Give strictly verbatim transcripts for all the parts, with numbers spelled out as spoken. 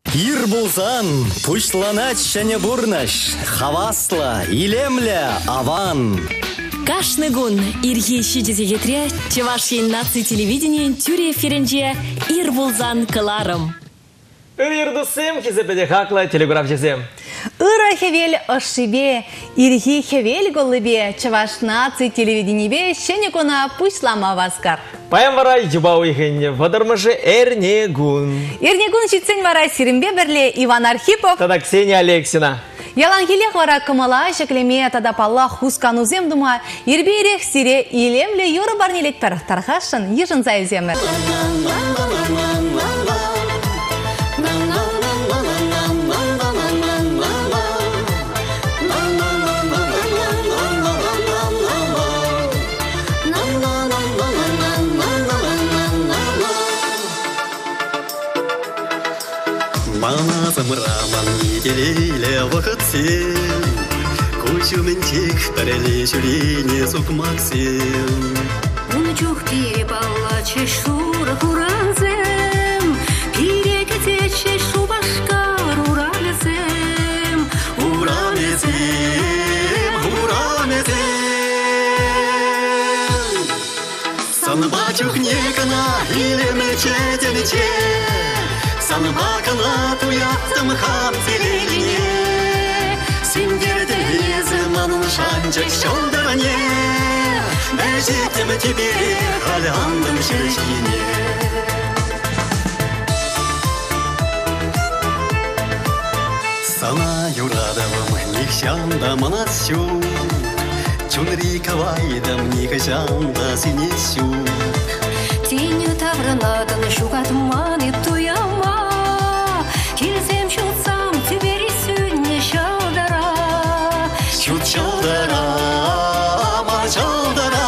Ир булзан, пушланач және бурнаш, хавасла, илемля, аван. Кашны гун ирхи шидезе кетре, Чевашин наци телевидение тюре эфиринже ир булзан кыларым. Ирдусым кизепеде хакла телеграф жезем. Ыра хевел ошибе, ирхи хевел голыбе, Чеваш наци телевидение шене кона пушлама васкар. Паям вара юбау ихенне, вадармыжы Эрнегун. Эрнегун читсен вара Сиримбе берле Иван Архипов. Тада Ксения Алексина. Ялангелех вара кымала шеклеме тада палла хусканузем дума, ирберех сире илемле юры барнелет пер тархашын ежын зайземер. Мана замраман неделе вахатсе, кучу ментик парели чурине сукмаксем. Унчух перепала чешура хуразем, перекате чешу башкар урамезем, урамезем, урамезем. Санбачух некана или мечете мече. Санбакана туя тамхам телелине, синдерде леземанун шанчак шолдаране, бежитем тебе халямдым шершине. Сана юрадавым нихшанда манасю, чунри кавайдам нихшанда синесю. Тенью тавранадан шугат маны туяма, Килзем шутсам тебе рисюнне шалдара. Шут шалдара, ма шалдара.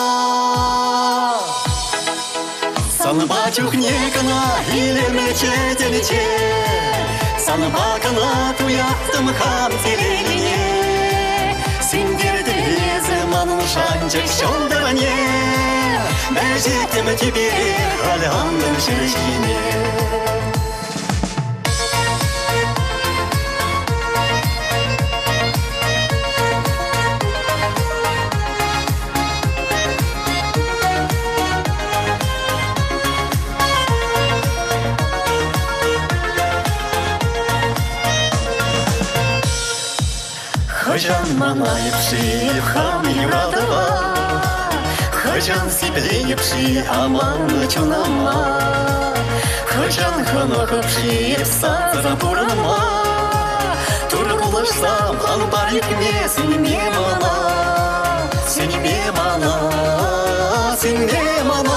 Санбачух некана или мечете мече, Санбакана туяттым хам телелине, синдерде леземанун шанчак шалдаране, бежитем тебе халямдым шершине. Хажан манайыпши, хам юрадава, Хажан сиплейыпши, аман чунама, Хажан ханахыпши, саза пурама, Турулышсам, хан барикме, сенеме мана, Сенеме мана, сенеме мана.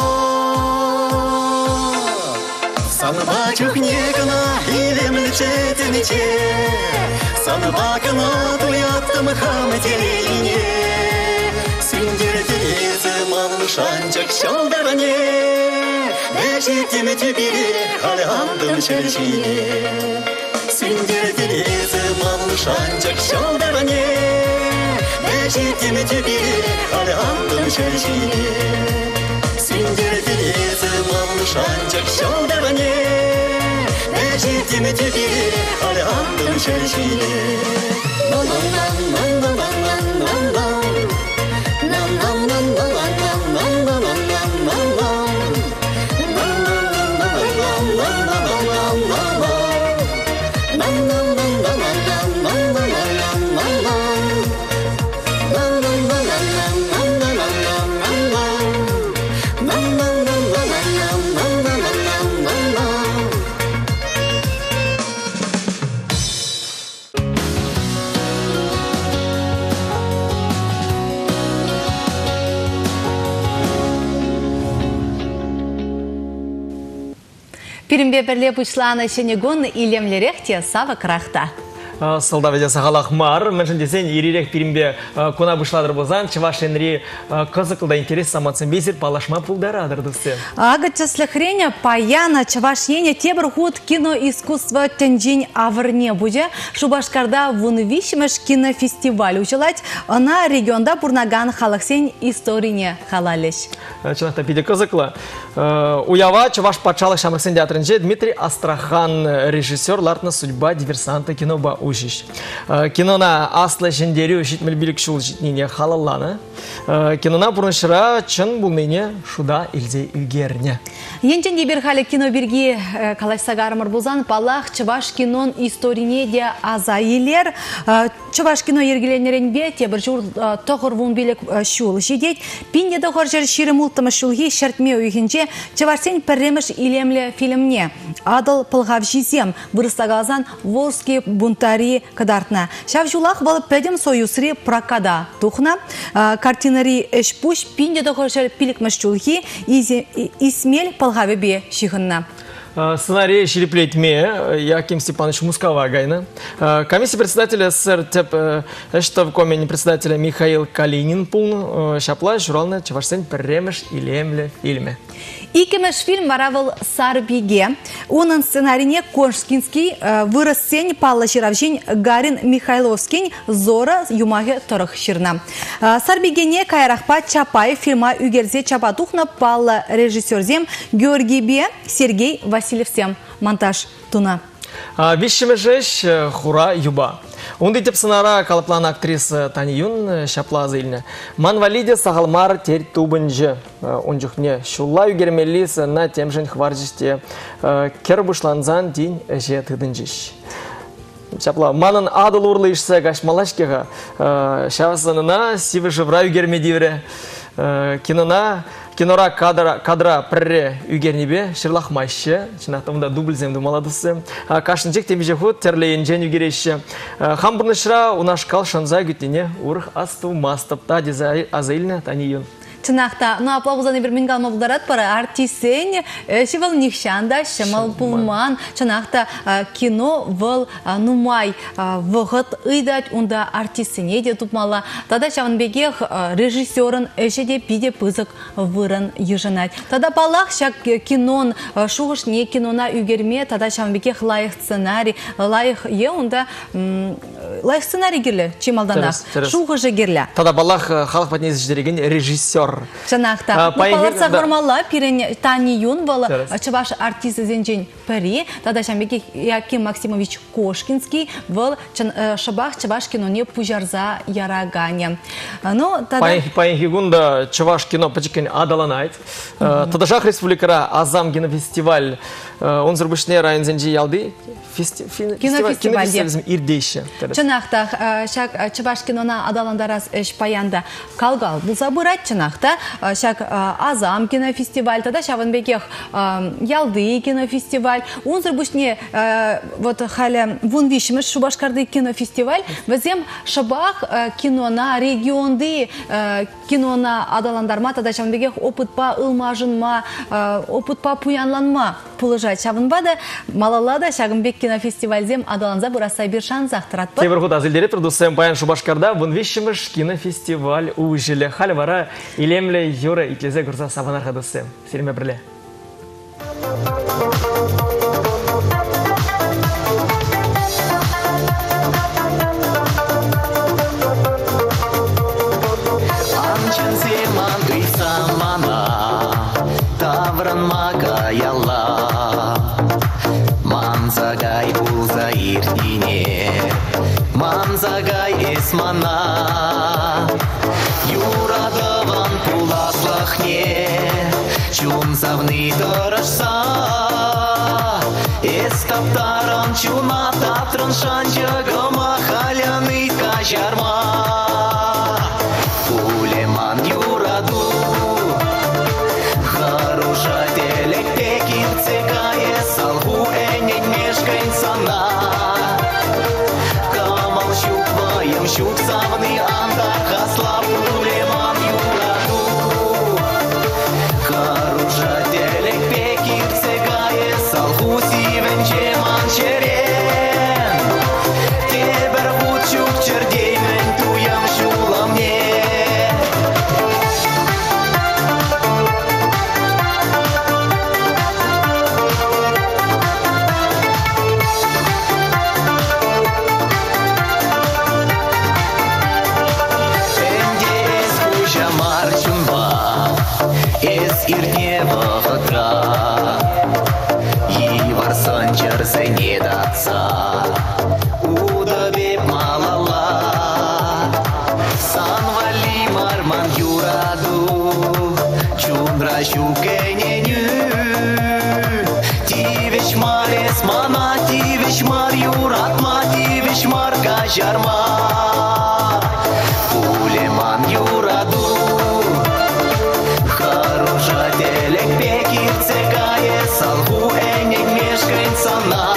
Санбачух некана, или млечете мече, Санбакана туяттым хам телелине, синдерде леземанун шанчак шалдаране, бежитем тебе халямдым шершине. Синдерде леземанун шанчак шалдаране, бежитем тебе халямдым шершине. Синдерде леземанун шанчак шалдаране, бежитем тебе халямдым шершине. Пиримбе берле пучланы шенегон илемлерехте сава крахта. Солдаведе сағалақ мар, мәншін десен, еререк пирімбе кона бұшладыр бозан, чываш енри қызықылда интерес саматсын бейсір палашма пулдары адырдысы. Агачаслы хреня паяна чываш ене тебір худ кино искусство тенджин авырне буде. Шубашкарда вунвишмеш кинофестиваль учылать, она регионда бурнаган халықсен историне халалеш. Чынақта пиде қызықлы. Уява чываш патшалық шамрықсен театрынже Дмитрий Астрахан режиссер лартна судьба диверсанта киноба ужиш. Кинона аслы жендері житміл білік шул житнене халалланы. Кинона бұрыншыра чын бұлмене шуда илзе үлгеріне. Енчен дебір халі кино бірге калашсагарымыр бұлзан палақ чываш кинон историне де азайлер. Чываш кино ергеленерен бе тебір жур тоғыр вун білік шул жедет. Пинде тоғыр жер ширым ұлттымы шулги шертме үйгінже чывашсен пірреміш илемлі фильмне. Адыл пылғав жизем бұрыстағазан Волжский бунтари кадартна. Шав жулақ бұл пәдім союсри прокада тухна. Картинари эшпуш пинде тоғыр жер пилікміш шулги исмел пылғавы бе шиғынна. Сценарий Шереплейтме, Яким Степанович Мусковагайна. Комиссия председателя СССР теп эштов комени председателя Михаил Калинин пулн шапла журнална чавашсен премеш илемле фильме. Икемеш фильм маравыл Сарбиге. Унын сценарине Коншкинский вырос сень палла жиравжин Гарин Михайловский зора юмаге торых ширна. Сарбигене кайрахпа Чапаев фильма үгерзе Чапатухна палла режиссерзем Георгий Бе Сергей Васильевсем монтаж туна. Вишшемешеш хура юба. Онды теп сынара калыплан актриса Таньюн шапла зыльны. Манвалиде сағалмар тер тубынжы. Онжухне шулла үгермеліс на темжен хваржыште кербушланзан день же тыдынжыш. Шапла манын адыл урлы ішсе гашмалашкеға шавасынына сивы жывра үгермедивре. Кинона Кинора кадра кадра пірре үгернебе шырлақмайшы. Чынақтымында дубльземді маладысы. Кашынчек темеже худ терлейін жән үгереші. Хамбырнышыра унашкал шанза күтіне урх асту мастапта дезай азайлны Таньюн. Чынақта, ну аплаузаны бір мингал мобылдарат пара артисен, шевал нихшанда, шамал пулман, чынақта кино выл нумай вғыт ыйдать, онда артисене де тупмала. Тада шаванбегех режиссерын әшеде пиде пызык вырын ежынать. Тада палақ шак кинон, шуғышне кинона үгерме, тада шаванбегех лайық сценарий, лайық е, онда лайық сценарий герлі, чималданақ, шуғыжы герлі. Тада палақ халық патнезі ждереген режиссер. Жанақта. Паларса формалла пирен Таньюн был чаваш артист зенжен пери. Тада шамбеки Яким Максимович Кошкинский был шабах чаваш киноне пужарза ярагане. Ну тада Паенхигунда чаваш кино почекен адаланайт. Тада жах республикара Азам кинофестиваль. Он зарубышне район зенжи ялды. Кинофестиваль ирдейші. Чанақта чаваш кинона адаландарас эш паянда калгал. Бұл забырат чанақта шак Азам кинофестиваль, тада шаванбекех ялды кинофестиваль. Он зарубышне вот халя вон вишмеш Шубашкарды кинофестиваль. Везем шабах кинона регионды кинона адаландарма, тада шаванбекех опытпа ылмажынма, опытпа пуянланма пулыжать. Шаванбада малалада шагымбек кинофестивальзем адаланза бураса bir шан зақтырат. Тебір құд азылдері тұрдысым баян Шубашкарда вон вишмеш кинофестиваль ужілі. Халі вара илемлі юра итлезе күрса сабанарға дұсым. Селіме бірле. Анчын семан қисамана, тавран мага ялла. Манзагай бұлза иртіне, манзагай есмана. Юрадаван пуласлахне, чун завны дорожса. Эстаптаран чуна татран шанчага махаляны кажарма. Улеман юраду, харуша телек пекин цегае салгу энен мешкайн сана. Камал щук ваем щук завны анда хасла улеман юраду. Харуша телек пекин цегае салгу сивен чеман черен. не датса. Уда беп малала, санвали марман юраду, чундра щукененю. Тивиш марес мана, тивиш мар юратма, тивиш мар кажарма. Улеман юраду, хороша телек пекир цегае, салгу энек мешкайн сана.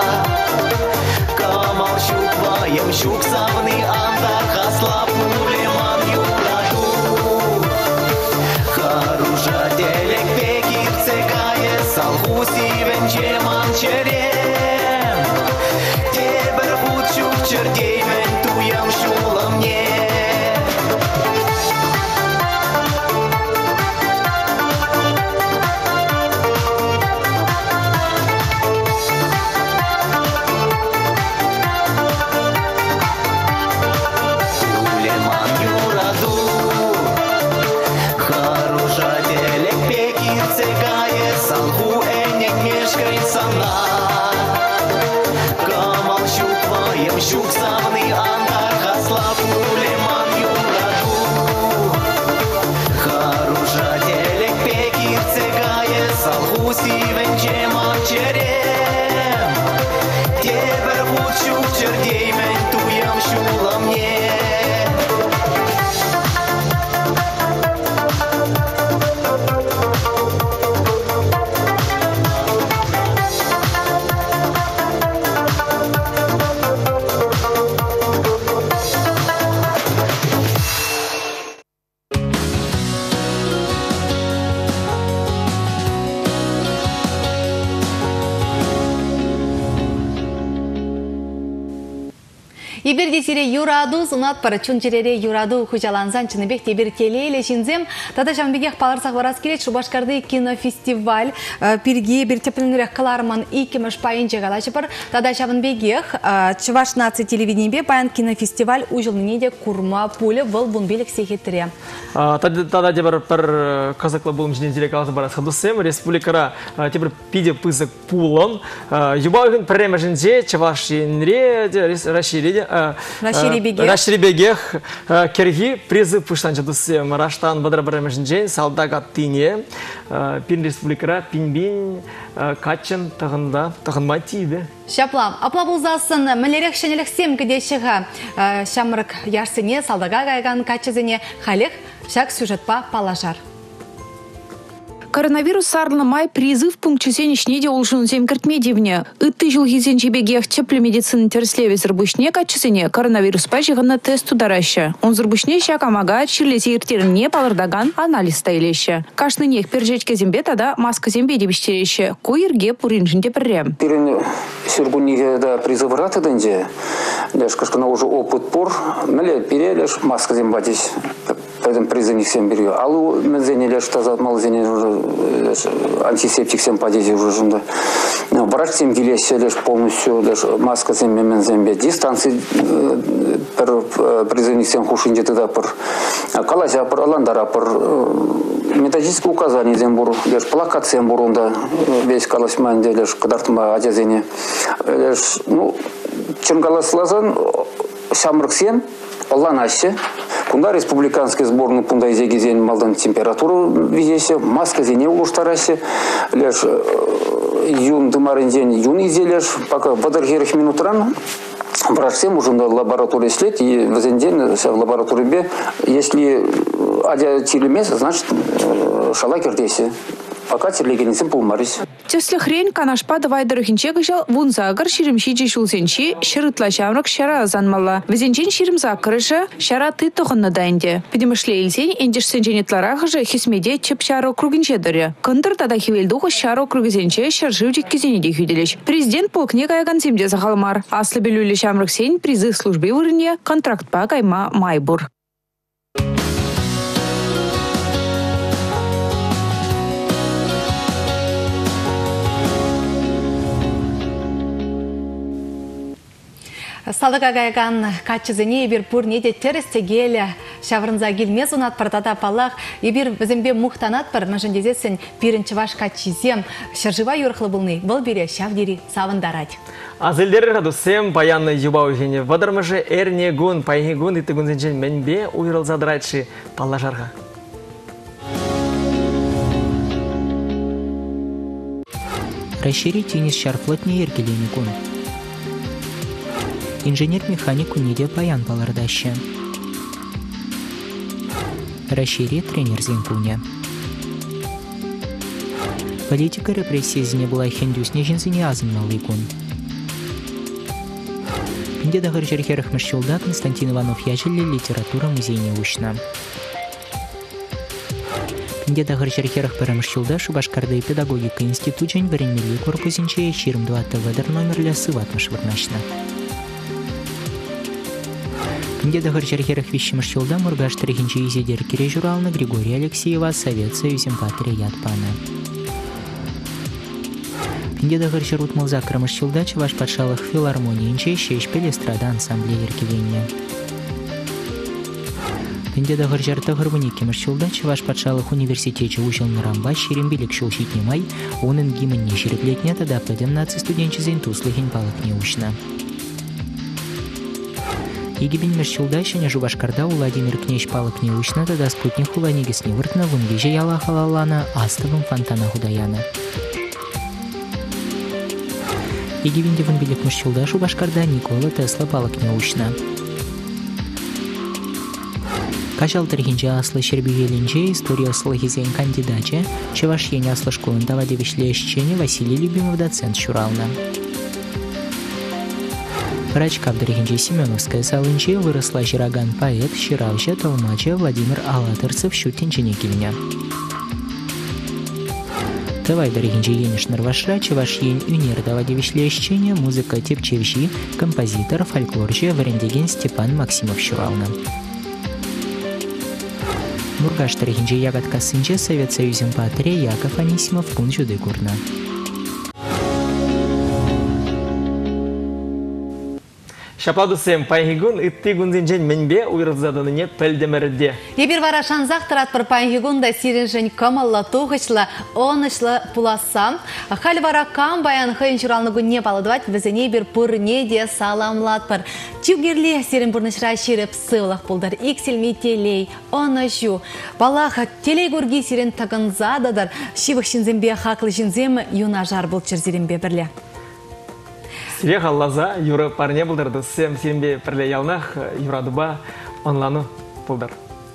Камал щук ваем, щук савны анда, хаслап улеман юраду. Хороша телек пекир цегае, салгу сивен чеман черем. Тебер худ щук чердеймен, туям щулам мне. Салгу энек мешкайн сана. Камал щук ваем, щук савны анда, хаслап улеман юраду. Хороша телек пекир цегае, салгу сивен чеман черем. Тебер худ щук чердеймен, туям щулам мне. Иберде тире юраду, зунат парачун черере юраду хужаланзан чыныбек тебер келейле шинзем. Тада жамбегех паларсақ варас келет Шубашкарды кинофестиваль пирги бір тепленірек каларман икемеш пайын жегалашы бар. Тада жамбегех Чуваш наци телевидениебе пайын кинофестиваль ужылныне де курма пуле выл бунбелек сехеттіре. Тада дебір бір казаклы болым жіне дирек алты барас хадусем. Республикара тебір пиде пызык пулон. Юбағын пірреме жінже Чуваш енре расширеде. Раширибегех керги призы пуштанчы дусы Мараштан бадра-бадра жінжен салдага тыне пин республикара пин-бин качын тағында тағынма тиді. Шаплам, апла бұлзасын мәлерек шенелік сем кедешіға шамырық ярсыне салдага қайған качызыне халек шак сюжетпа палажар. Коронавирус сарлымай призыв пунктчесен ишне де олшын зем кіртмедевне. Үтті жыл хизен чебегех чеплі медицины терслеве зырбушне качысыне коронавирус пачығына тест тудараща. Он зырбушне ща камага чирлесе иртеріне палырдаган анализ стайлеща. Кашныне пержечке зембе тада маска зембе дебіштереща. Койырге пуринжінде піррем. Пирен сюргуниге да призыв ратыдынде. Леш кашкана уже опыт пор. Нале перелеш маска зембатись. Поэтому призыв всем беру. Алу медзене леш тазат малзене уже антисептик всем подези уже жунда. Врач всем гелесе лишь полностью лишь маска всем мемен зембе. Дистанции призывник всем хушинде туда пор. Калазя пор, аландара пор. Методические указания зембур. Лишь плакат зембурунда. Весь каласманде лишь кадартма одязение. Лишь ну чергалас лазан самрак сен. Ланаще. Кунда республиканский сборный пунда изеги зен малдан температуру везесе, маска зене улуштарасе, лишь юн дымарын день юн изелеш, пока в одергерых минут рано, врачем уже на лаборатории след, и в один день в лаборатории Б, если адя телемес, значит шалакер десе. Пока телегенесен пулмарис. Тесле хрень канашпа давай дырыхинче гыжал вунзагыр ширимшичи шулсенчи шырытла шамрак шара азанмала. Везенчен ширимза кырыша шара ты тоғынна дайынде. Педемышле илсен эндешсен женетлара гыжы хисмеде чеп шара округинче дыры. Кындыр тада хивелдуғы шара округизенче шаржывчик кезенеде хюделеш. Президент полкне кайган семде захалмар. Аслы белюлі шамрак сен призыв службы вырыне контрактпа кайма майбур. Салыға гайган качызыне ебір пурнеде терістегелі шаврынза келмез ұнат пыртата палақ, ебір бізімбе мұқтанат пыр мұжындезесін бірінші ваш качызем шыржыва юрқлы бұлны бұл бере шавдері савындарад. Азылдері ғадусем паянны юбау жіне вадырмыжы әрне гун, пайны гун, иті гунзенжен мәнбе уйрыл задырайшы паллажарға. Расширить теннис шарфлотне ергелені гун. Инженер-механик униде паян балардаща. Расшири тренер зенкуня. Политика репрессии зіне была хендюс нежензіне азымнал игун. Пенде дағыр жерхерах мышчулда Константин Иванов яжелі литература музейне ушна. Пенде дағыр жерхерах парамышчулда Шубашкарды педагогика институт жен бірінмелі корпусинче ширым дуатты вадыр номерлі сыватмыш вырнашна. Пенде дағыр жерхерах вещимышчулда мұргаш трехинче изедер кере журалны Григория Алексеева Совет Союзем Патрия Ятпана. Пенде дағыр жырут мылза крамышчулда Чуваш патшалық филармонийінче шешпел эстрада ансамбле еркеленне. Пенде дағыр жарты ғырвынеке мышчулда Чуваш патшалық университече ужылны рамба шерембелік шулшитнемай, оның гимінне шереплетне тада пөдем наци студенчізен туслыхен палықне ушна. Егибин мышчулда шене Жубашкарда Владимир Кнеж палықне ушна тада спутник уланегесне выртна вынвеже яла халалана астывым фонтана худаяна. Егибинде вынбелек мышчулда Шубашкарда Никола Тесла палықне ушна. Кажал трехинче аслы шербивелинче история слыхизен кандидаче, Чеваш ене аслы школында вадевишлещене Василий Любимов доцент шурална. Врачка Абдрахинче Семеновская салынче выросла жираган поэт, ширавче, толмаче Владимир Алатырцев щутинчене кильня. Тывай дорогинче енешнер вашра, Чеваш ен юнер давадевишлещене, музыка тепчевщи, композитор, фольклорче Варендеген Степан Максимов шурална. Мургаш тарихинче ягодка сынче Совет Союзем Патрия Яков Анисимов пунчуды курна. Шапладусем пайгигун итти гунзинжен менбе уйрылзадыныне пәлдемерде. Ебір вара шанзақ тұрат бір пайгигунда сиренжен камалла тоғышлы, онышлы пулассам. Халі вара кам баян хайын журалныгу не баладывать, візіне бір пұрне де саламлат бір. Тюгерле сирен бұрнышра шеріп сывлақ бұлдар. Икселме телей, оны жу. Балаға телей көрге сирен тағынзадыдар. Шивық шинзембе хақлы шинземі юна жар бұл чырзеренбе бірле. Сирек аллаза, юры парне бұлдырды, сем сенбе пірле ялнақ, юрадыба онлану бұлдар.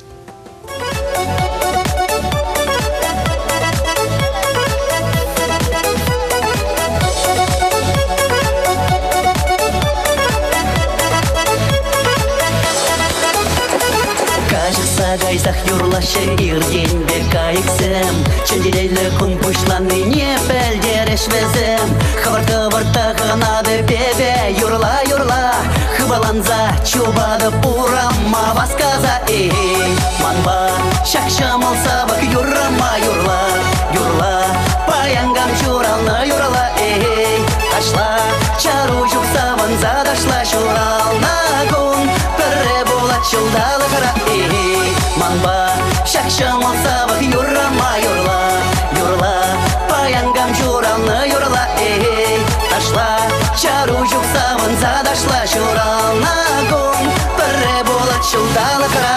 Гайзах юрлашы ирденбе кайыксым, чөнделейлі күн пушланы не пәлдереш візім. Хабар-хабар тағынады бебе, юрла-юрла, хыбаланза чубады пурама васказа. Эй, манба, шақшамыл сабық юрама юрла, юрла, паянгам журалны юрла. Эй, ашла, чару жүк савынза дашла журална гун, пірі болат жылдалы қара. Манба, шақшамыл сабық юрама юрла, юрла, паянгам журалны юрла. Эй, ашла, чару жүк савынза дашла журална гун, пірі болат жылдалы қара.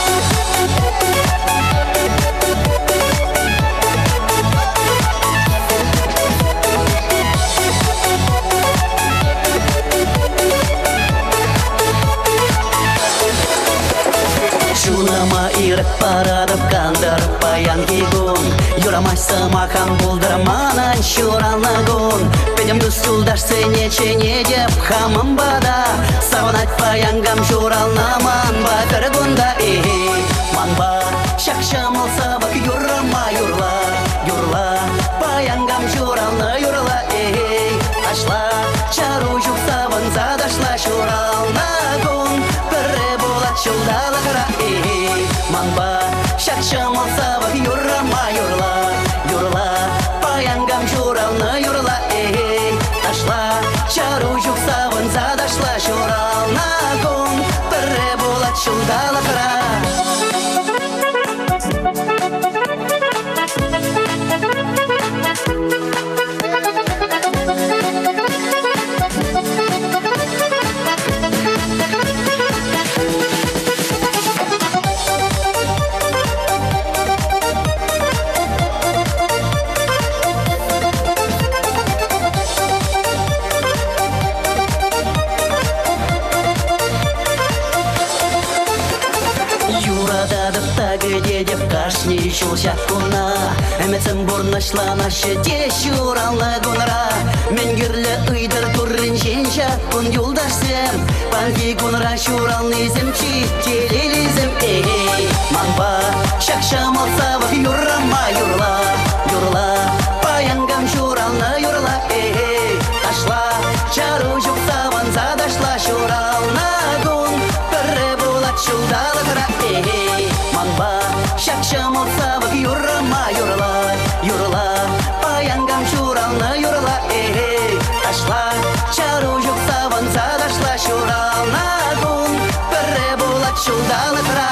Шунама ирік парадып қандырып паян кейгун, юрамай сымақан бұлдырманан шуралны гун. Педем дүстулдаш сене чене деп хамым бада, савынат паянгам журалнаман батыр гунда. Эй, манба, шақшамыл сабық юрама юрла, юрла, паянгам журалны юрла. Эй, ашла, чару жүк савынза дашла журална гун, пірі болат жылдалы қара. Манба, шақшамыл сабық юрама юрла, юрла, паянгам журалны юрла. Эй, ашла, чару жүк савынза дашла журална. шеде деп кашни шулша куна. Эмецем бурнашла на шеде шурална гунра. Мен гирле ыйдыр туррин женща кун юлдашсем. Панги гунра шуралны земчи телелизем. Эй, манба шакшам алсавак юрама юрла, юрла. Паянгам шурална юрла. Эй, ашла чару жуксаван задашла шурална гун. Пырре булат шулдалы кра. Эй, манба шакшам алсавак юрама юрла, юрла. Паянгам шурална юрла. Эй, ашла чару жуксаван задашла шурална гун. Пырре булат шулдалы кра.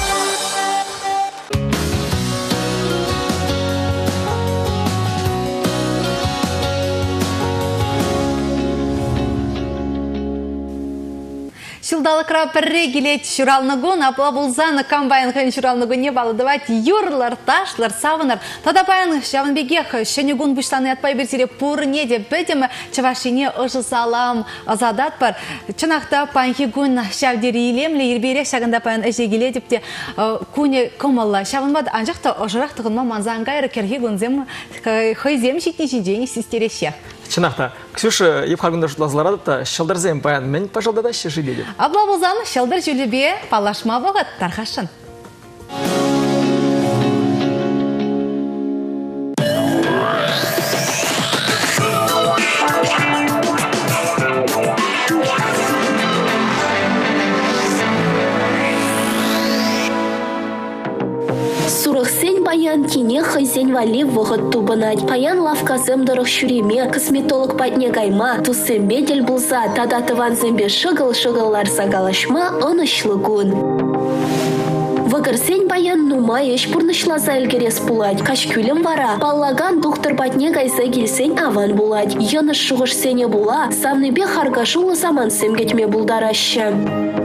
Шылдалықра пірре келет шуралнығын, апла болзаны комбайн қайын шуралнығын не балыдывать юрлар, ташлар, савынар. Тада паян шавынбегех шенегун бұштаны атпай берсере пұрыне де бәдемі чавашине ұжы салам азадат бар. Чынақта панхигун шавдері елемлі ерберек шағында паян әже келе депте көне көмалла шавынбады анжақта ұжырақтығын маманзан ғайры кергегун зем хайзем шетнешін жеңі сестерешек. Чынақта, Ксюша епхаргында жұтлазылар адыпта, шылдырзем паян мен пажалдада шеші деді. Абла болзаны шылдыр жүлібе палашма бұғыт тарқашын. Паян кине хайзен вали вғыт тубынать. Паян лавказым дырық шүреме, косметолог патне гайма, тусембе дел бұлза, тадатыван зембе шығыл-шығыллар сагалашма ынышлығын. Вăгырсен паян нума еш пурнышласа элгерес пулать. Кашкүлем вара, паллаган доктор патне гайса келсен аван булать. Йыныш шуғышсене була, самныбе харгашулы саман семгетме булдараща.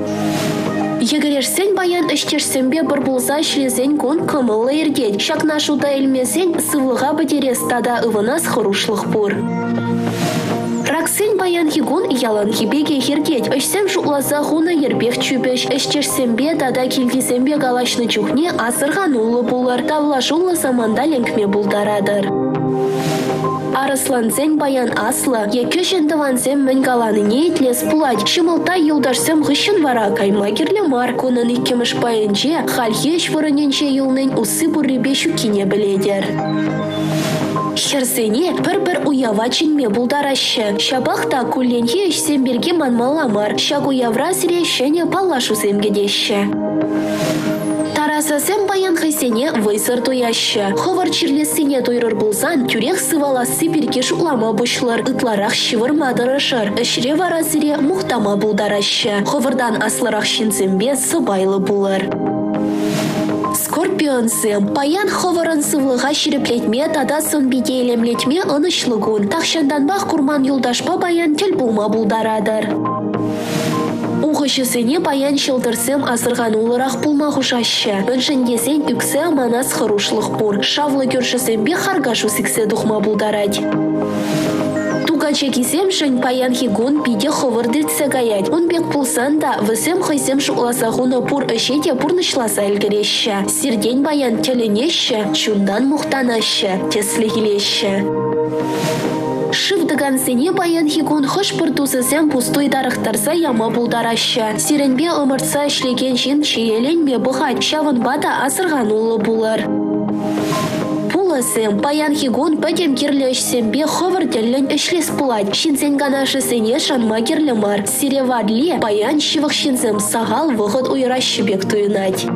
Егерешсен баян іштерсенбе бір болса шлезен кон кымылы ергет. Шакна шуда елмесен сывлыға бідерес тада ывынас хорошлық бұр. Раксен баян хигун ялан хибеге ергет. Үшсем жулаза хуна ербек чүбеш. Іштерсенбе тада келгесенбе галашны чухне асырған улы болар. Тавлашулы саманда ленкме булдарадыр. Арыслансен баян асла, екі жындывансен мен галаныне етлес пулать. Шымылта юлдашсем ғышын вара кайма керлемар. Конын иккеміш баянче, хальхеш вырыненче юлнен усы бұрребе шукине біледер. Херсене бір-бір уява чинме булдарашы. Шабақта кулленхе ішсен берге манмаламар. Шак уявра сіре шене палашу семгедеші. Тарасасем баян хайсене вайсыр тояшы. Ховар чирлесене тойрыр болсан, тюрех сываласы перке шуклама бұшлар, ытларақ шывырмадырышыр. Үшре варазыре мұқтама булдарашы. Ховардан асларақ шинзембе сыбайлы булыр. Скорпионсем. Паян ховарын сывлыға ширеплетме, тада сын биде елемлетме ынышлығын. Тақшандан бақ курман юлдашпа баян тел булма булдарадыр. Уғышысыне баян шылдырсым асырған олырақ пулма ғушашы. Өншіндесен үксе аманас хорошлық бұр. Шавлы көршісембе харгашу сіксе дұқма бұлдарад. Тугача кисем шын паян хигун биде ховырдыртсе гаять. Он бек пулсан да высем хайсем шукласағуны пур үшеде пурнышласа әлгіреші. Сирден баян теленеші, чундан мұқтанашы, теслі келеші. Шывдыган сене баян хигун хош пыртусысем пустой дарықтарса яма булдарашы. Сиренбе ымыртса ішлеген жин шиеленме бұғат, шавын бада асырған улы булар. Пуласем баян хигун пәдем керлешсембе ховыр деллен ішлес пулать. Шинсен ганашы сене шанма керлемар. Сиревадле баян шивық шинсем сағал вғыт уйрашы бек туйнать.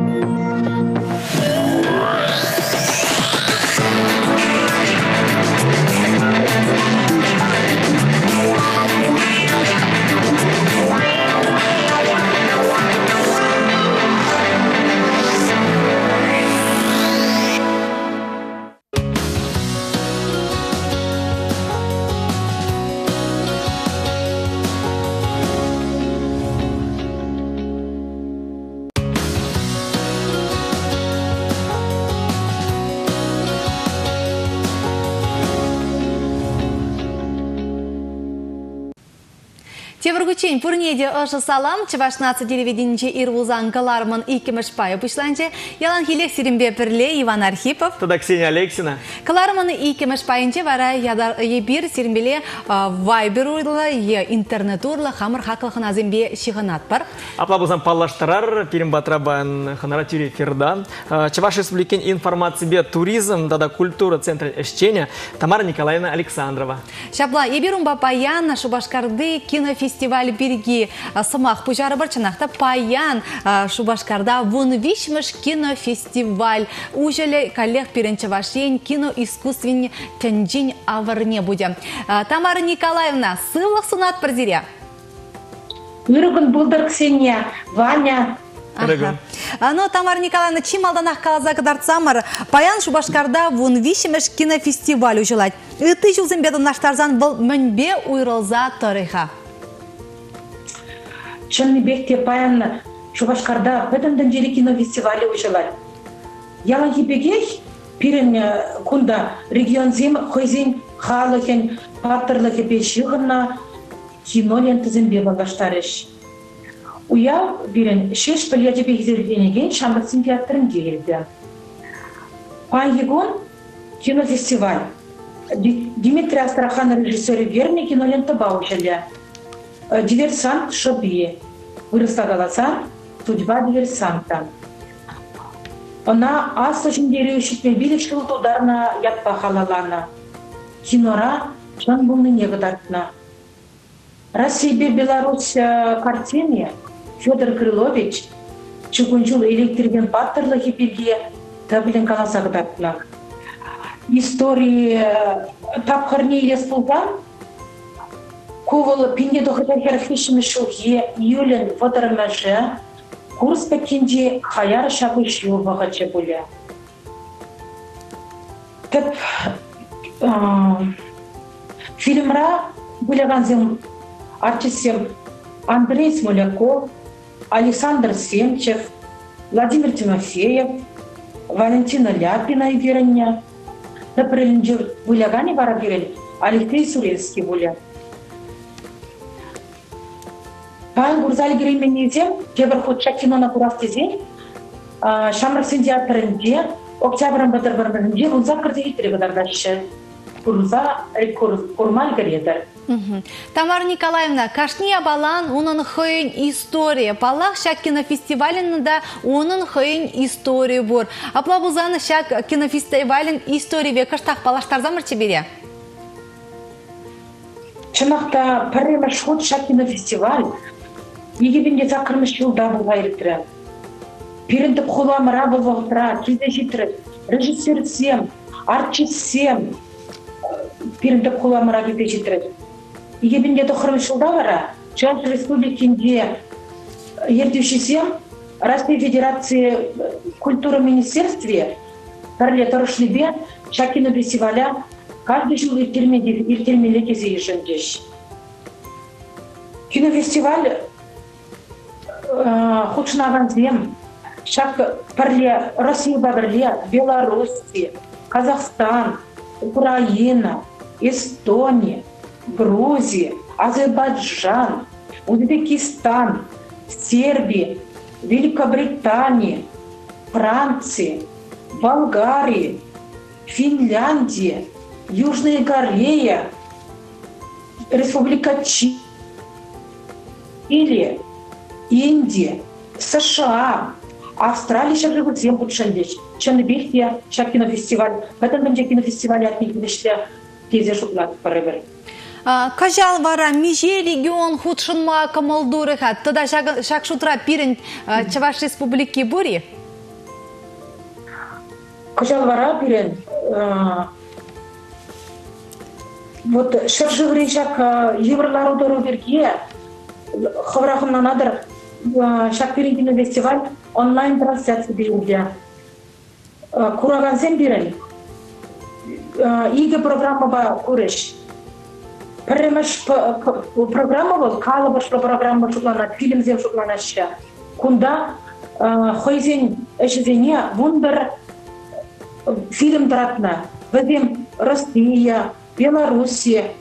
Тевргучен пурнеде ыжы салам, Чевашнацы телевиденче Ирвулзан Каларман и Кемешпая пушланче, Ялан Хилек Сиримбе Перле, Иван Архипов. Туда Ксения Алексина. Каларман и Кемешпаянче вара ебир Сиримбеле вайбер урла, е интернет урла, хамыр хаклахын азимбе шиханат бар. Аплабузан паллаштарар, Пиримбатрабан ханара тюре Фердан. Чеваш Республикин информации туризм, тада культура центра эшчения, Тамара Николаевна Александрова. Шабла, ебирумба паян, Шубашкарды, кинофестиваль береги самах пужары барчанахта паян Шубашкарда вон вишмыш кинофестиваль. Ужеле коллег перенчевашень кино искусственный тенджин аварне будем. Тамара Николаевна, ссылок сунат парзиря. Юрган Булдар Ксения, Ваня. Ага. Ну, Тамара Николаевна, чем алданах калаза кадарцамар, паян Шубашкарда вон вишмыш кинофестиваль ужелать. И ты жылзен бедан наш тарзан был мэнбе уйролза тарыха. Чынны бекте паян Шубашкарда бедан дэнжели кинофестиваль ужелать. Яла ебегей пирен кунда регион зем хойзен халыхен паттырлыхе бешігына кино лентізен бебалаштарыш. Уя бирен шеш піледе бекзерденеген Шамбатсын театрын келді. Пан кинофестиваль. Дмитрий Астрахан режиссері верный кинолента баучелі. Диверсант Шоби. Вырысла галаса судьба диверсанта. Она аслышын дереушітме билік ударна ятпа халалана. Кинора жан бұлны негадартна. Россия Беларусь картине Федор Крылович чугунчул электрген паттырлығы берге табілін қаласа ғдартна. Истории тапқырне елес бұлдан ковылы пенде доғыдар херхешімі шылге юлен водырмәжі курс бәкенде хаяр шабы жыл бағачы бұлі. Тіп фильмра бұліғанзым артистем Андрей Смоляков, Александр Семчев, Владимир Тимофеев, Валентина Ляпина и Вероня. Например, бұліғаны бара берел Алексей Сурецкий бұлі. Пан Гурзаль Гременезем, Кебір Хотша кинона Куравтезен, Шамраксын театрынде, Октябрын Батырбарбарынде, Гунза кірді етірі ғадардашы. Курза Курмаль Гаредер. Тамара Николаевна, кашни абалан, onun хойн история. Палах шак кинофестивален да onun хойн история бур. Аплабузаны шак кинофестивален история ве каштах палаштарзамыр чебере? Чынақта пәрремеш ход шак кинофестиваль. Егебенде зақырмыш жылда бұл айрытыры. Періндіп қоламыра бұл вағытыра, кезде жетірі, режиссер сем, артист сем, періндіп қоламыра кезде жетірі. Егебенде тоқырмыш жылда бара, Чуваш Республикинде ертеуші сем, Россия Федерации культуры министерстве, пәрле тұрышлыбе, шак кинофестиваля, каждый жыл иртермелі кезе ешіндеш. Кинофестиваль худшынаған зем, шак пәрле Россия бәбірле, Беларуси, Казахстан, Украина, Эстония, Грузия, Азербайджан, Узбекистан, Сербия, Великобритания, Франция, Болгария, Финляндия, Южная Корея, Республика Чили, Индия, США, Австралия сейчас живут всем путешествующих. Чаны бехте, шак кинофестиваль. В этом году кинофестиваль отметили тези шуклад порывер. Кажал вара меже регион худшынма камалдурыха. Тогда шак шутра пирен Чуваш Республики бури? Кажал вара пирен. Вот шаржы вречак еврлару дору берге. Хаврахымна надыр шак пирен кинофестиваль онлайн трансляция беруде. Кураган сен бирен. Иге программа ба куреш. Премеш программа бол, калабаш программа шуклана, фильм зем шуклана ща. Кунда хойзен эшезене вундер фильм дратна. Везем Россия, Белоруссия,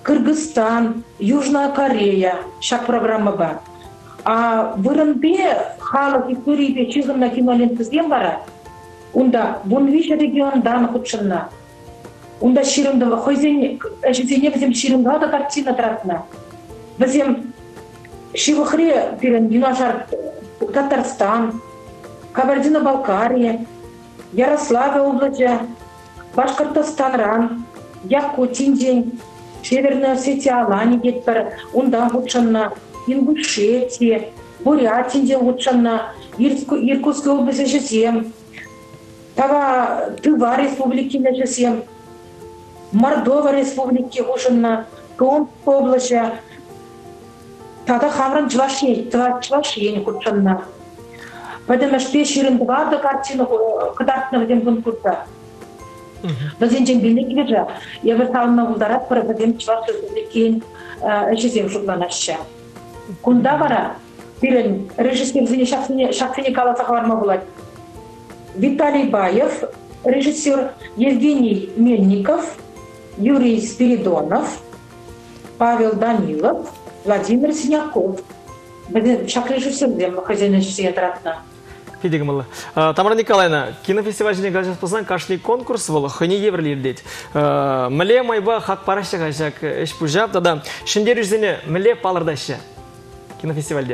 Кыргызстан, Южная Корея, шак программа бар. А вырынбе халық истории чигымна кинолентізген бара. Унда Бунвиша региондан худшынна. Унда ширымды хойзене, әжізене бізем ширымда да картина таратна. Бізем Шивахре пирен Юнашар Татарстан, Кабардино-Балкария, Ярославля области, Башкортостан, Якутия, Северная Осетия, Алания кетпер, унда худшынна, Ингушетия, Бурятия худшынна, Иркутская область жесем, Тава Тыва республики жесем, Мордова республики худшынна, Томская область, Тада Хамран Чвашень худшынна. Поэтому что ширындыға да картина кыдартына бізем күн күрді. Бізен жен білік бежа, ебір салына ұлдарат бір бізем чваш сөзділікен әшесем жұлланашы. Күнда бара, бірін режиссер зіне шақсыне каласаға барма болады. Виталий Баев, режиссер Евгений Мельников, Юрий Спиридонов, Павел Данилов, Владимир Синяков. Бізен шақ режиссер бізем хозяйна жесеге таратына. Фидигмалы. Тамара Николаевна, кинофестиваль жіне ғажас болсан, қашли конкурс бол, хыне еврлер дейді. Міле майба хақ парашы ғажак әш бұжап, тада шындер жүзіне міле палырдашы кинофестивальде?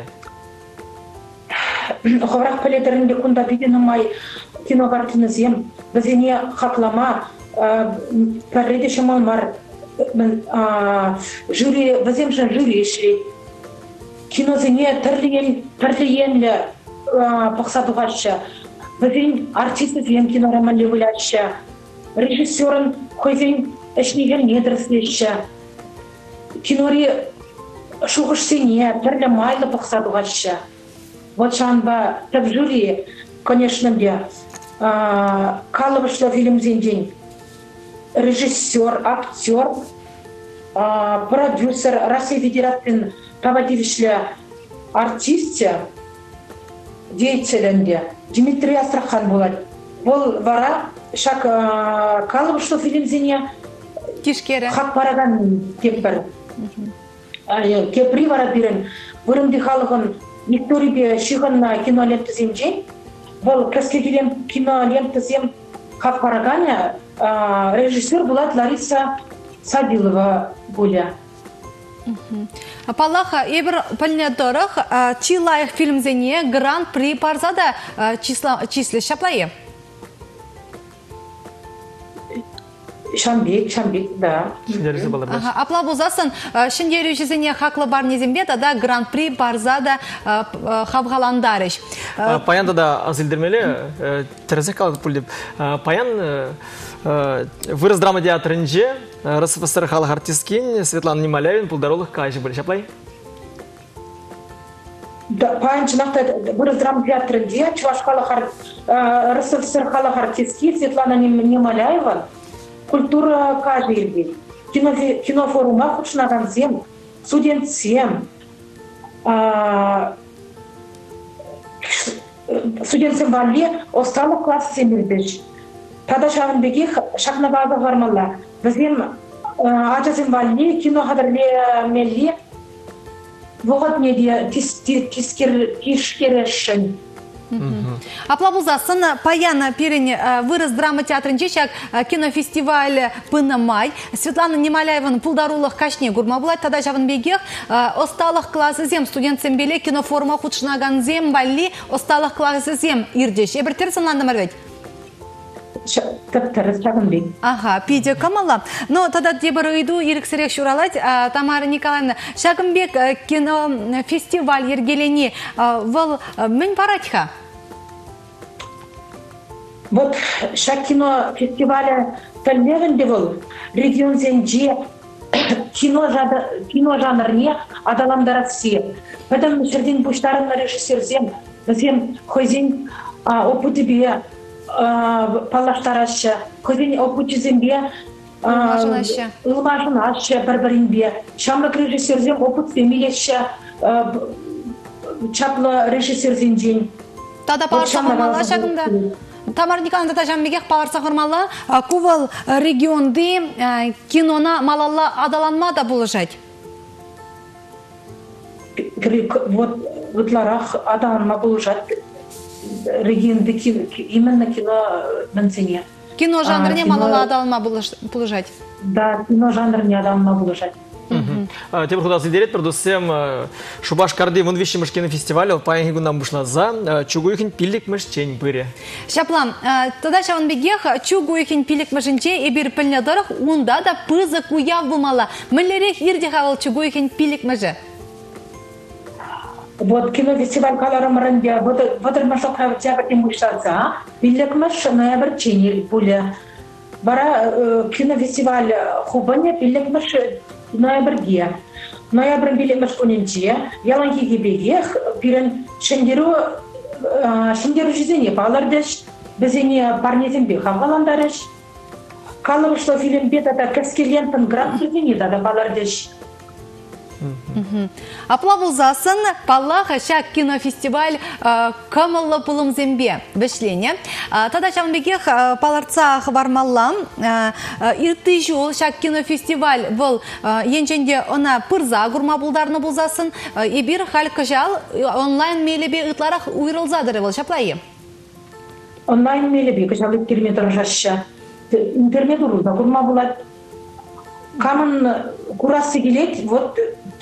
Ховрақ пәлетерінде күнда бедені май кинокартины зем, бізене хақлама, пәрреде шамалмар, жюри, бізем жын жюри ешлей. Кинозене тірліенлі пақсадуғашы, бізен артисті зем кинороманлі вылячы, режиссерын қойзен әшнеген недірслеші, кинори шуғышсене тірлі майлы пақсадуғашы. Вот шанба тәп жюри, конечно, бе, калыбышлы фильмзен ден, режиссер, актер, продюсер, Россия Федерацияның проводивші артисті, деятелінде Дмитрий Астрахан болады. Бұл бара шак калыбышлы фильмзене Кишкері. Хақ бараған кепір. Кепри бара берін. Бұрымды халығын Виктория шығынна кинолентті земжен. Бұл кәскегелем кинолентті зем хақ барағаны режиссер болады Лариса Сабилова бұля. Палаха, ебір пәлінедорық, чилайық фильмзене гран-при парзада числі шаплайы? Шамбек, Шамбек, да. Апла бұзасын, шындері жүзіне хақлы бар незембе, тада гран-при парзада хавғаландарыш. Паянда да азылдырмелі, тәрізек қалды пұл деп. Паян вырыз драма театрынже, РСФСР халық артисткин Светлана Немалявин пұлдарулық қайшы бір шаплай? Паян жынақта вырыз драма театрынже, Чуваш халық РСФСР халық артистки Светлана Немалявин культура каждый кинофорума худшынаған зем, студент зем, студент зем валли осталық классы земірдіш. Тада шағын беге шақна базы ғармалла. Бізем ача зем валли кино қадырле мелли бұғат неде тискерешін. Аплабузасын паяна перен вырыз драма театрынче шак кинофестиваль пына май. Светлана Немаляеван пулдарулық кашне гурма булайт. Тада жавын бегех осталық классы зем студентсен беле киноформа худшынаган зем балли осталық классы зем ирдеш. Эбір терсін ландымар бәйт? Тәптәрі шағын бек. Ага, пиде камала. Но тада дебір үйду еріксірек шуралайт. Тамара Николаевна, Шагымбек кинофестиваль ергелені вал мен паратха? Вот шак кинофестиваля тәлмегінде бұл регион зенже кино жанрне адаламдар атсы. Потому шерден бұштарын режиссер зем, зем хойзен опыты бе палаштарашы, көзен опучы зембе, ылмажын ашы бір-бірін бе. Шамлық режиссерзен опыт земелеші, чаплы режиссерзен жен. Тада палаштамамала шағында? Тамара Николаевна Тажамбегех паларса хормалла, кувал регионды кинона малалла адаланмада булыжать. Вот в Ларах адаланма булыжать регионды именно кино Манцине. Кино жанрне малалла адаланма булыжать. Да, кино жанрне адаланма булыжать. Темір құдасы дерет бір досым Шубаш Карды мұнвешіміш кинофестивалі пайынғы күндан бұшлаза чугуйхін пилік мүшчен бөрі. Шаплам, тада шаван бегех чугуйхін пилік мүшінче ебір пілнедорық онда да пызы куяв бұмала. Мүллерек ерде қавыл чугуйхін пилік мүші? Вот кинофестиваль каларымырынде вадырмашық жабырден бұшлаза пилік мүш ноябр ченел бұлі. Бара кинофестиваль хубыне пилік мүш ноябрьге. Ноябрь билемеш коненче, яланги гибегех, пирен шендеру шендеру жизни балардеш, безене парнезембе хаваландареш. Калым что фильм бета да каскелентен гранд жизни да да балардеш. Аплавулзасын Паллаха шак кинофестиваль камалла пулым зембе вешлене. Тада чамбегех паларца хабармаллам ирты жол шак кинофестиваль был енченде она пырза гурма булдарны булзасын ибир хал кажал онлайн мелебе ытларах уйрылзадыры был шаплайы. Онлайн мелебе кажал интернет жашша. Интернет уруда гурма булат. Камын курасы келет, вот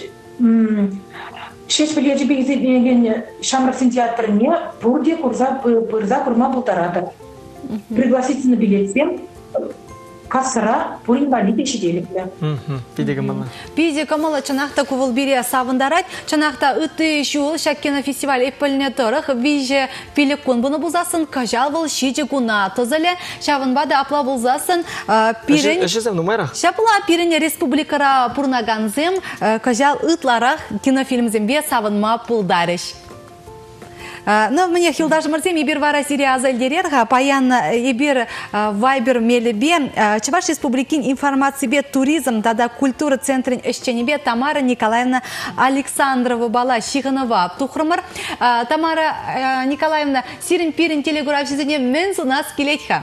шеш білежі бейзедеген Шамраксин театрыне бұрде пырза курма бұлтарады. Пригласительный билетсем кассыра бұл инвалиды шеделікті. Пиде камала. Пиде камала чанақта кувыл бире савындарад, чанақта үтті жуыл шак кинофестиваль эппіліне тұрық, виже пилік күн бұны бұлзасын, кажал бұл шеде күна тұзылы, шавынбады апла бұлзасын, пирін... Әшесем, нумайрақ? Шапыла пирін республикара пұрнаганзым, кажал үтларақ кинофильмзімбе савынма пұлдарыш. Ну, мне Хилдаш Мартем, ебір вара сирия азальдерерға, паян ебір вайбер мелебе, Чуваш республикин информации бе туризм, тада культура центрин эшченебе Тамара Николаевна Александрова бала Шиханова. Тухрымыр, Тамара Николаевна, сирин пирин телеграфизине мен нас келетха.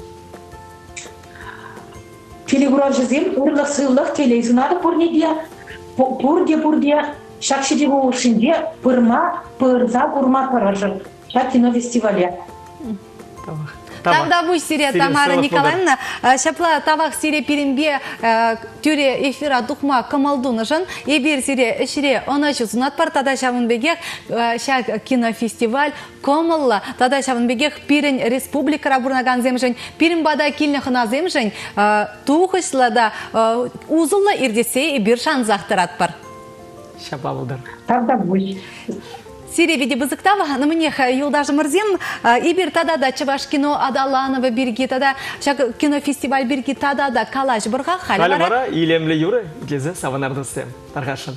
Телеграфизин, урлық сылық телезунады пұрнеде, пұрде-пұрде, шакшиде болушинде пырма, пырза, курма таражы. Шак кинофестивале. Тогда будь сирия Тамара Николаевна, шапла тавах сирия перембе тюре эфира духма камалдуны жын, ебер сирия эшире оначу зунат пар, тада шавын бегех шак кинофестиваль комалла, тада шавын бегех пирен республика рабурнаган земжен, пирен бада килне хына земжен, тухышлада узылла ирдесе ебер шан захтырат пар. Шапла бұлдар. Тогда будь. Сирия виде бызыктава, на мне Юлдаш Мырзин, ибир тада да Чуваш кино Адаланова бирги, тада шак кинофестиваль бирги, тада да Калаш бұрға халі бара. Халі бара, илемлі юры, кезі саванарды сем. Тарғашын.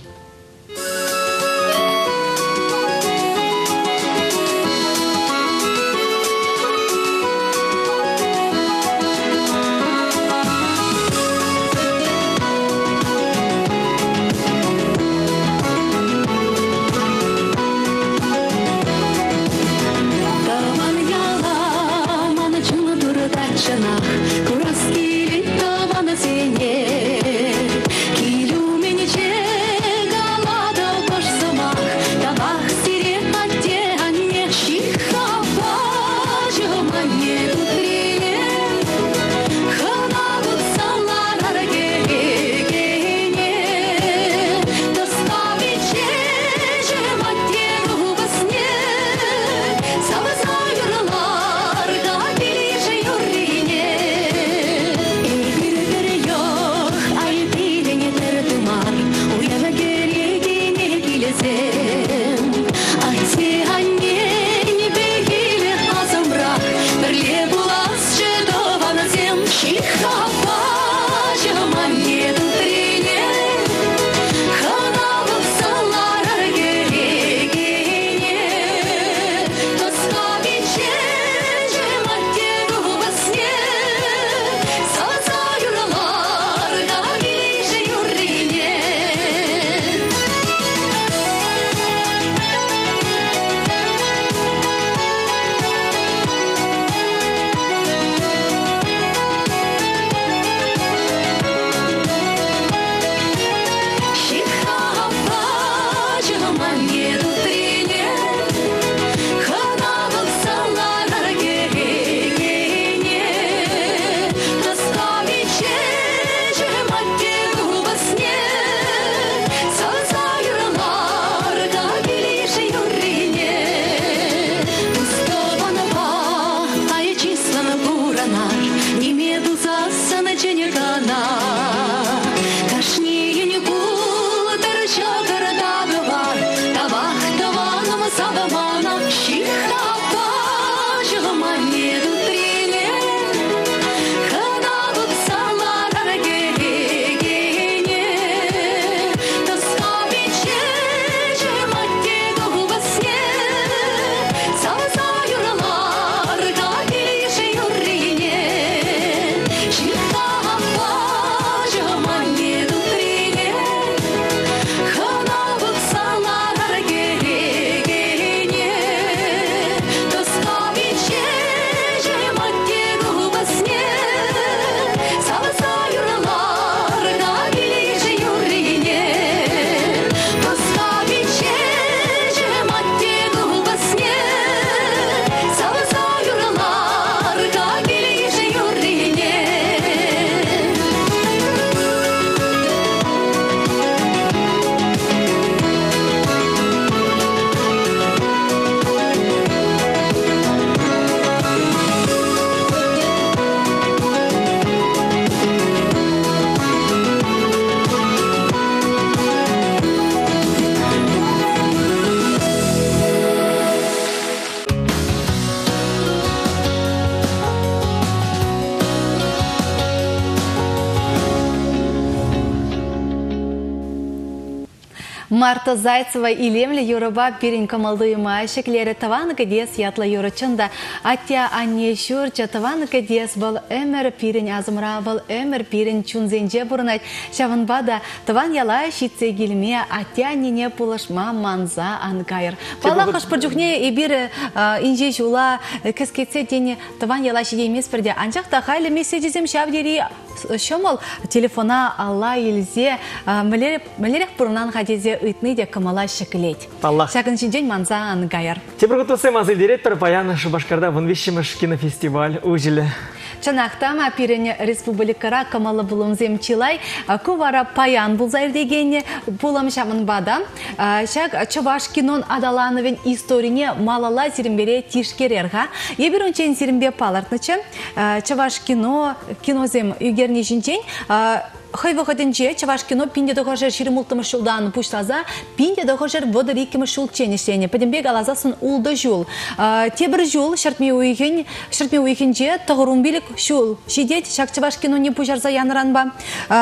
Марта Зайцева илемле юрыба пирин камалдыйма шеклері таваныка дес ятла юрычында. Аття анне шүрча таваныка дес был өмір пирин азымра, был өмір пирин чунзенже бұрынайт. Шавынбада таван яла шитсе келме, аття нене пулышма манза ангайыр. Бала қыш пұржухне ебір инже жула кіскетсе дене таван яла шиде емес бірде. Анжақта қайлы месседжізем шавдері шомол телефона алла елзе мәлерек бұрынан қадезе үйтні де кымала шекілет. Шакын жинжен манза ангайыр. Тепір күтусы мазыл директор Паяна Шубашкарда вынвещимыш кинофестиваль ұжілі. Чанақтама пирен республикара камалы бұлымзем чилай, кувара паян бұлзайр дегенне бұлым шамын бада. Шак Чуваш кинон адалановен историне малала зирімбере тишкерерға. Ебір ончен зирімбе палартнычы. Чуваш кино, кинозем үгерне жинчен. Хай выходенче Чуваш кино пинде дохожер ширимултымы шулдан пуштаза, пинде дохожер водорикимы шулченешене. Падембе галазасын улды жул. Тебір жул шартме уйхен, шартме уйхенче тағырумбилік шул. Шидет шак Чуваш кино не пужарза янранба.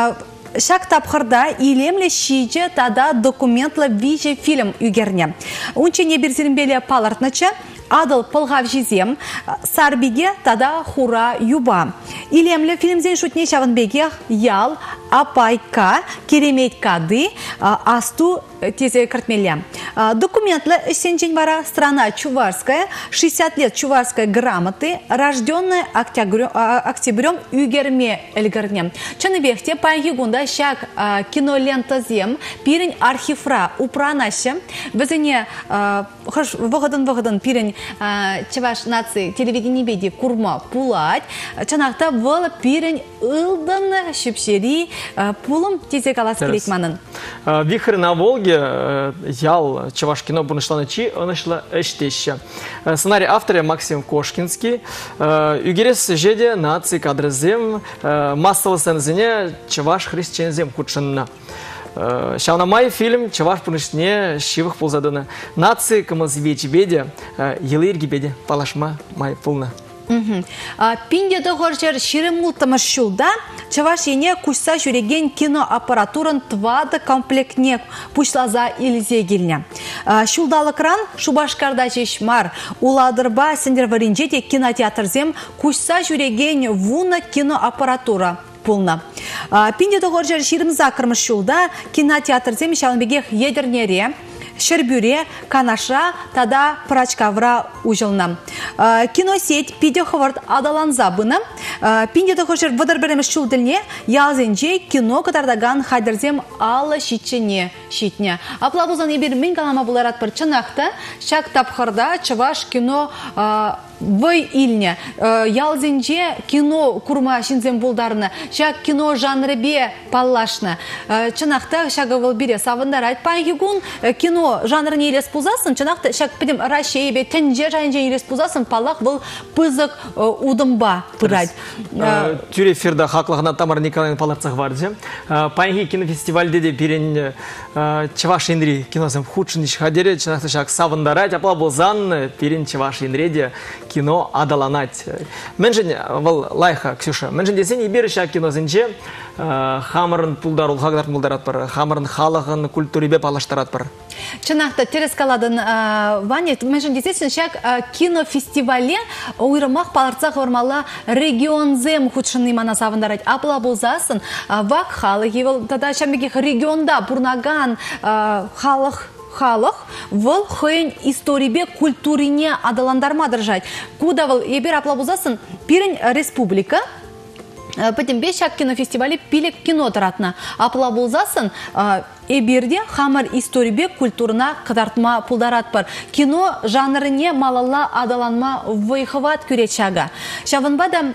Шак тапхарда илемле шиже тада документла виже фильм үгерне. Унче не берзирімбеле палартнача. Адыл пылғав жезем, сарбеге тада хура юба. Илемлі фильмзен шутне шавынбеге ял, апайка, керемет кады, асту тезе картмеле. Документлы сенчень бара страна Чувашская, шестьдесят лет Чувашской грамоты, рожденная октябрем үгерме эльгарне. Чаны вехте пайги гунда шак кинолента зем, пирень архивра упранаще, везене выходын-выходын пирень Чуваш нации телевидение беди курма пулать, чанақта выл пирень ылдан шүпшери пулым тезе калас келекманын. Вихрь на Волге ял Чуваш кино бұрнышланычы онышла эштеші. Сценарий авторы Максим Кошкинский. Үгерес жеде нации кадрызем массовы сензіне Чуваш христианзем худшынна. Шаунамай фильм Чуваш пунышне шивых пулзадыны. Нации кымыз вечбеде, елы иргибеде, палашма май пулна. Пинде доғыржер ширимултымыш шулда Чуваш ене кушса жүреген кино аппаратурын твады комплектне пушлаза илзе келіне. Шулдалы кран Шубашкарда жешмар уладырба сендер варинжете кинотеатрзем кушса жүреген вуна кино аппаратура. Пулна. Пинде доғыржер ширімза кірміш шулда кинотеатрзем шалынбегех едернере, Шербюре, Канаша, тада прачкавра ужылна. Киносеть пиде ховард адаланза бына. Пинде доғыржер вадырберемеш шулдылне, ялзенже кино катардаган хайдерзем алы шитчене шитне. Аплабузан ебір мен калама бұларат бір чынақта, шак тапқырда Чуваш кино Вой илне, ялзенже кино курма шинзем болдарны, шак кино жанрыбе паллашны. Чынақта шагывыл бире савындарайт паңгигун кино жанрыне елес пузасын, чынақта шак пидем рашейбе тенже жанже елес пузасын, паллақ бұл пызық удымба пырайт. Тюре эфирда хақлығына Тамара Николаевна паларцах варды. Паңги кинофестивальде де берен Чуваш Индри киносым худшын ишхадере, чынақта шак савындарайт, апла болзан берен Чуваш Индреде кино адаланать. Менжен вал лайха Ксюша. Менжен десен иберіша кино зенже хамырын пулдар улхагдар пулдарат бар, хамырын халығын культурибе палаштарат бар. Чынақта терескаладын ванет, менжен десесін шак кинофестивале ойрымақ паларцақ ормала регионзем худшынны мана савындарат. Апла болзасын вак халығы, тада шамбегех регионда бұрнаган халық халық выл хойн историбе культурине адаландарма держать. Куда выл ебер аплабузасын пирень республика, потом бешак кинофестивале пилек кино таратна. Аплабузасын еберде хамар историбе культурна кадартма пулдарат бар. Кино жанрыне малала адаланма вайхыват күречага. Шавынбада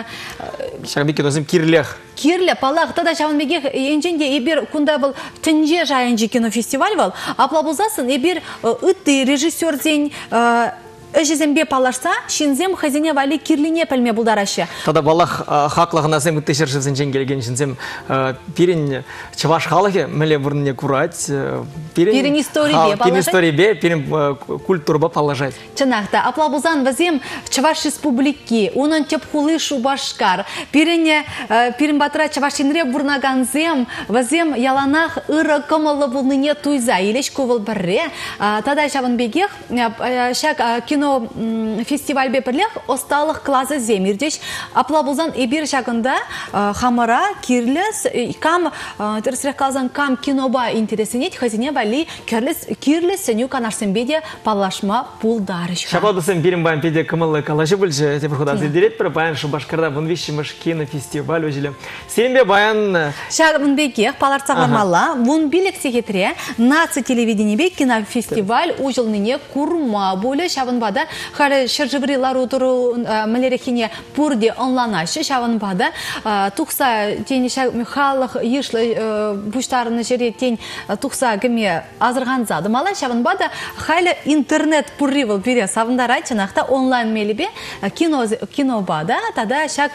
Шагби кинозым кирлех. Кирле палақ тада шавынбеге енженде ебір күнда бұл тінже жайынжы кинофестиваль был. Аплабузасын ебір үтті режиссер день Эжезембе палашса, шинзем хазине вали кирлине пельме булдарашы. Тада балах хақлығына сен күттешер жевзенчен келген шинзем пирин чаваш халығы міле бұрынне курать. Пирин истории Пирин истории бе, пирин культурба положать. Чынақта, аплабузан вазем Чаваш республики, унан тепхулы шубашкар. Пирин пирин батра чавашинре бурнаганзем, вазем яланах ыры кымылы булныне туйза, илеш ковыл бірре. Тада шавын бегех, шак кино фестиваль бепірлех, осталық клазы земирдеш. Аплабузан эбир шагында хамара, кирлес, кам, терсірек қалзан кам киноба интересенет, хазине вали кирлес сеню канарсенбеде палашма пулдарыш. Шабалдысен пирин баян педе кымылы калашы бүлжі, тепір құдасы дирет бір баян шубашкарда бұн вишіміш кинофестиваль өжілі. Сенбе баян... Шағын бекех, паларцағармалла, бұн билік секетіре, наци телевидение бе кинофестиваль ұжылныне курма болы шағын бада, қары шыржыврилар ұтыру мәлерекене пұрде онланашы шағын бада, тұқса тені халық ешлі бұштарыны жере тен тұқса гіме азырған зады мала шағын бада, қайлы интернет пұрривыл бере савындар айтшынақта онлайн мелебе кино бада, тада шақ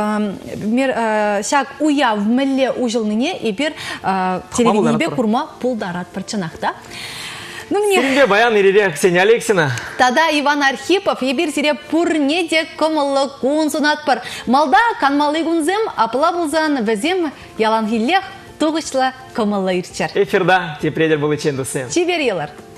шақ уя в мәлі ұжылныне епер телевидение бе курма пулдарат пырчынақта. Сенбе баян ирере Ксения Алексина. Тада Иван Архипов ебір сире пурне де кымылы кун сунат пыр. Малда канмалы гунзем, апла булзан везем ялангиллех туғышлы кымылы ирчар. Эфирда тепредер бұл ечендісі. Чибер елар.